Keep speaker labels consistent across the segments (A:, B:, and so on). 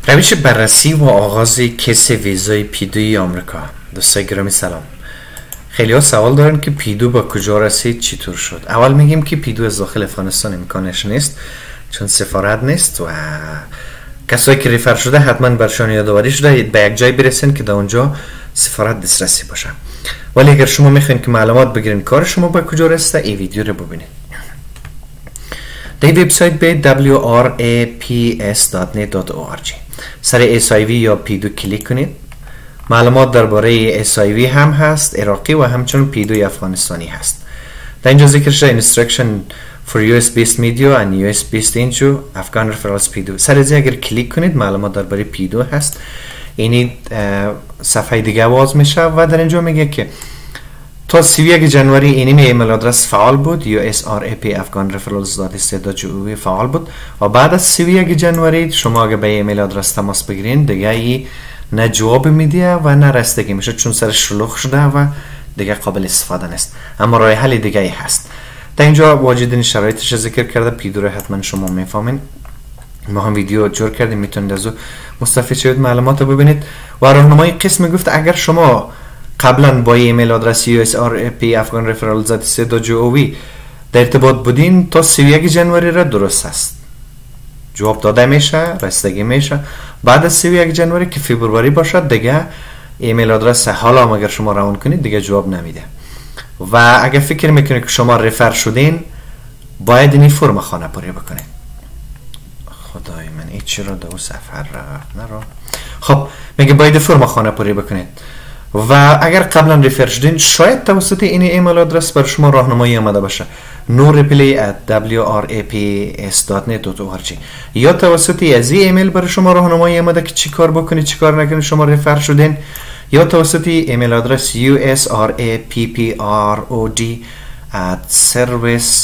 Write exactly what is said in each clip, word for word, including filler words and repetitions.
A: روش بررسی و آغاز کیس ویزای پیدوی آمریکا. دوستای گرامی سلام. خیلی ها سوال دارن که پیدو با کجا رسید، چطور شد. اول میگیم که پیدو از داخل افغانستان امکانش نیست چون سفارت نیست و کسایی که ریفر شده حتما برشان یادآوری شده به یک جای برسین که در اونجا سفارت دسترسی باشه. ولی اگر شما میخواین که معلومات بگیرین کار شما با کجا رسیده، این ویدیو رو ببینید. در وبسایت به دبلیو آر ای پی اس دات نت دات او آر جی سر اس آی وی یا پیدو کلیک کنید. معلومات درباره اس آی وی هم هست، عراقی و همچنین پیدوی افغانستانی هست. در اینجا ذکر شده instruction for یو اس based media and یو اس based inju Afghan referrals پیدو. سر از اگر کلیک کنید معلومات درباره پیدو هست. اینی صفحه دیگه باز میشه و در اینجا میگه که تا سی و یک جنوری اینی ایمیل آدرس فعال بود، یو اس آر ای پی afghan referrals dot s t dot g o v فعال بود و بعد از سی و یک جنوری شما اگه به ایمیل آدرس تماس بگیرین دیگه ای نه جواب میده و نه رسیدگی میشه چون سرش شلوغ شده و دیگه قابل استفاده نیست. اما راه حل دیگه ای هست. در اینجا واجد شرایطش ذکر کرده، پیدو رو حتما شما میفهمین. ما هم ویدیو جور کردیم، میتونید از او مستفید شوید، معلومات رو ببینید. و راهنمای قسم گفت اگر شما قبلا با ایمیل آدرس یو اس آر ای پی afghan referrals dot s t dot g o v در ارتباط بودین تا سی و یک جنوری را درست است، جواب داده میشه، رسیدگی میشه. بعد از سی و یک جنوری که فبروری باشد دیگه ایمیل آدرس حالا اگر شما راون کنید دیگه جواب نمیده. و اگر فکر میکنید که شما رفر شدین باید این فرم خانه پوری بکنید. خدای من این چرا دو سفر رفت نرو. خب میگه باید فرم خانه پوری بکنید و اگر قبلا ریفر شدین شاید توسط این ایمیل آدرس بر شما راهنمایی آمده باشه no reply at w r a p s dot net dot o r g یا توسط از این ایمیل بر شما راهنمایی آمده که چی کار بکنید چی کار نکنید شما ریفر شدین، یا توسط ایمیل آدرس یو اس آر ای پی پی آر او دی at service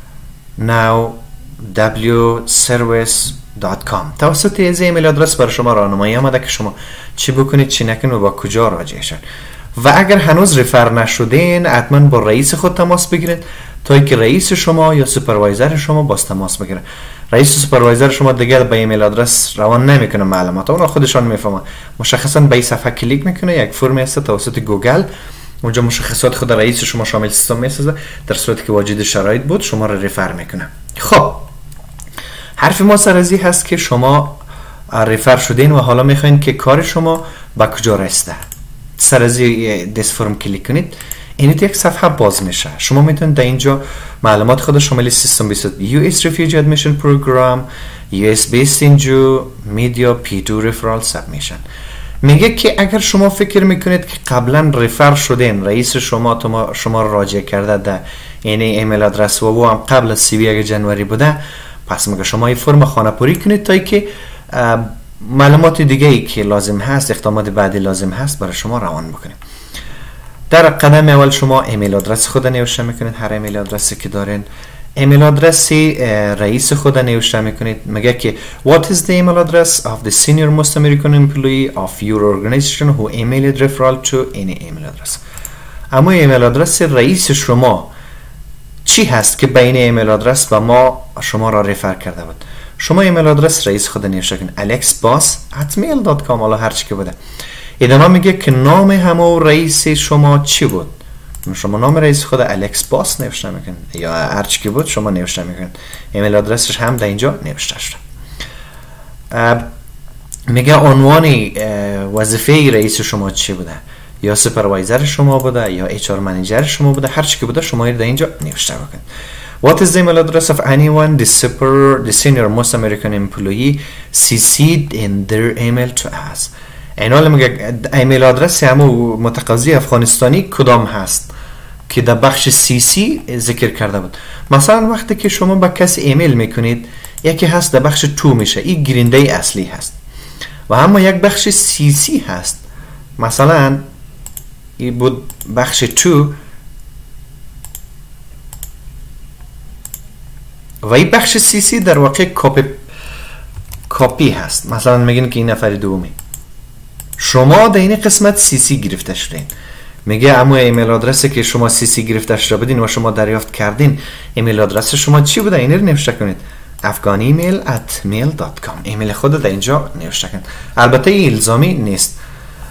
A: now w service dot com توسط از ایمیل آدرس بر شما راهنمایی آمده که شما چی بکنید چی نکنید و با کجا راجع شد. و اگر هنوز ریفر نشدین حتما با رئیس خود تماس بگیرید تا اینکه رئیس شما یا سوپروایزر شما باز تماس بگیره. رئیس و سوپروایزر شما دیگه به ایمیل آدرس روان نمیکنه معلومات، اونا خودشان میفهمن. مشخصا به این صفحه کلیک میکنه، یک فرم است توسط گوگل، اونجا مشخصات خود رئیس شما شامل سیستم میسازه، در صورتی که واجد شرایط بود شما رو ریفر میکنه. خب حرف ما سر ازی هست که شما ریفر شدین و حالا میخواین که کار شما با کجا رسیده. سر ازی دست فرم کلیک کنید، این یک صفحه باز میشه. شما میتونید در اینجا معلومات خود شامل سیستم بیست یو اس Refugee Admission Program، یو اس Based Inju Media پیدو Referral Submission. میگه که اگر شما فکر میکنید که قبلا ریفر شدین، رئیس شما شما رو راجع کرده در این ایمیل آدرس و او هم قبل از سی و یک جنوری بوده، پس میگه شما این فرم خانه پوری کنید تا که معلومات دیگه ای که لازم هست، اقدامات بعدی لازم هست برای شما روان بکنید. در قدم اول شما ایمیل آدرس خود نوشته میکنید، هر ایمیل آدرسی که دارین. ایمیل آدرس رئیس خود نوشته میکنید. میگه که what is the email address of the senior most American employee of your organization who emailed referral to any email address. اما ایمیل آدرس رئیس شما چی هست که بین ایمیل آدرس و ما شما را رفر کرده بود. شما ایمیل آدرس رئیس خود نوشته کنید alex boss at mail dot com، حالا هر چی که بوده. ادامه میگه که نام همه رئیس شما چی بود. شما نام رئیس خود الکس باس نوشته میکنید یا هر چی که بود شما نوشته میکنید. ایمیل آدرسش هم در اینجا نوشته شده. میگه عنوان وظیفه رئیس شما چی بوده، یا سوپروایزر شما بوده یا اچ آر منیجر شما بوده، هر چی که بوده شما در اینجا نوشته بکنید. What is the email address of anyone the super the senior most American employee C C'd in their email to us. این حالا میگه ایمیل آدرس همو متقاضی افغانستانی کدام هست که در بخش سی سی ذکر کرده بود. مثلا وقتی که شما با کسی ایمیل میکنید یکی هست در بخش تو میشه، این گرینده اصلی هست و اما یک بخش سی سی هست. مثلا این بود بخش تو و این بخش سی سی در واقع کاپی کاپی هست. مثلا میگین که این نفر دومی، شما در این قسمت سی سی گرفته شدین. میگه اما ایمیل آدرسی که شما سی سی گرفته شده بودین و شما دریافت کردین ایمیل آدرس شما چی بوده، این رو نوشته کنید. afghanimail at mail dot com. ایمیل خود در اینجا نوشته کن. البته این الزامی نیست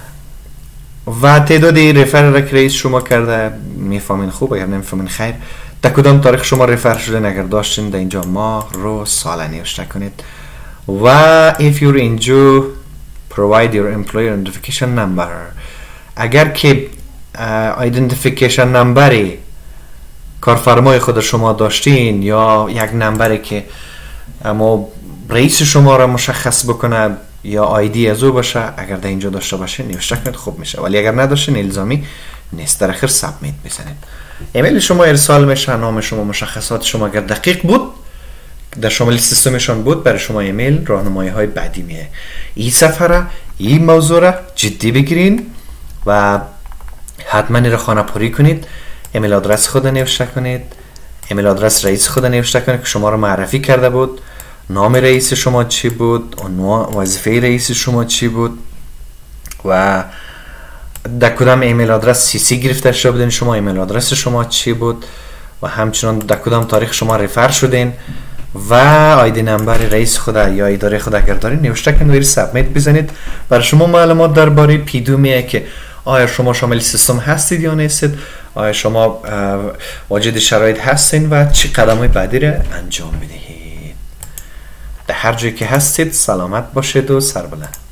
A: و تعدادی رفر را که رئیس شما کرده میفهمین خوب، اگر نمیفهمین خیر. در کدام تاریخ شما رفر شدین اگر داشتین در اینجا ماه، روز، سال نوشته کنید. و if you're in Jew provide your employer identification number. اگر که identification نمبری کارفرمای خود شما داشتین یا یک نمبری که اما رئیس شما را مشخص بکنه یا آیدی از او باشه، اگر در اینجا داشته باشین نوشته کنید خوب میشه، ولی اگر نداشتین الزامی نیست. در اخر سابمیت بزنید. ایمیل شما ارسال میشه، نام شما، مشخصات شما اگر دقیق بود در شمال سیستمشان بود برای شما ایمیل راهنمایی های بعدی میه. این سفره این موضوع را جدی بگیرین و حتما این را خانه پری کنید. ایمیل آدرس خود نوشته کنید، ایمیل آدرس رئیس خود نوشته کنید که شما را معرفی کرده بود، نام رئیس شما چی بود، عنوان وظیفه رئیس شما چی بود و در کدام ایمیل آدرس سی سی گرفته شدین، شما ایمیل آدرس شما چی بود و همچنان در کدام تاریخ شما رفر شدین و آیدی نمبر رئیس خود یا اداره خود اگر دارین نوشته کنید و سابمیت بزنید. برای شما معلومات درباره پیدو میه که آیا شما شامل سیستم هستید یا نیستید، آیا شما واجد شرایط هستین و چی قدم‌های بعدی را انجام بدهید. در هر جایی که هستید سلامت باشید و سربلند.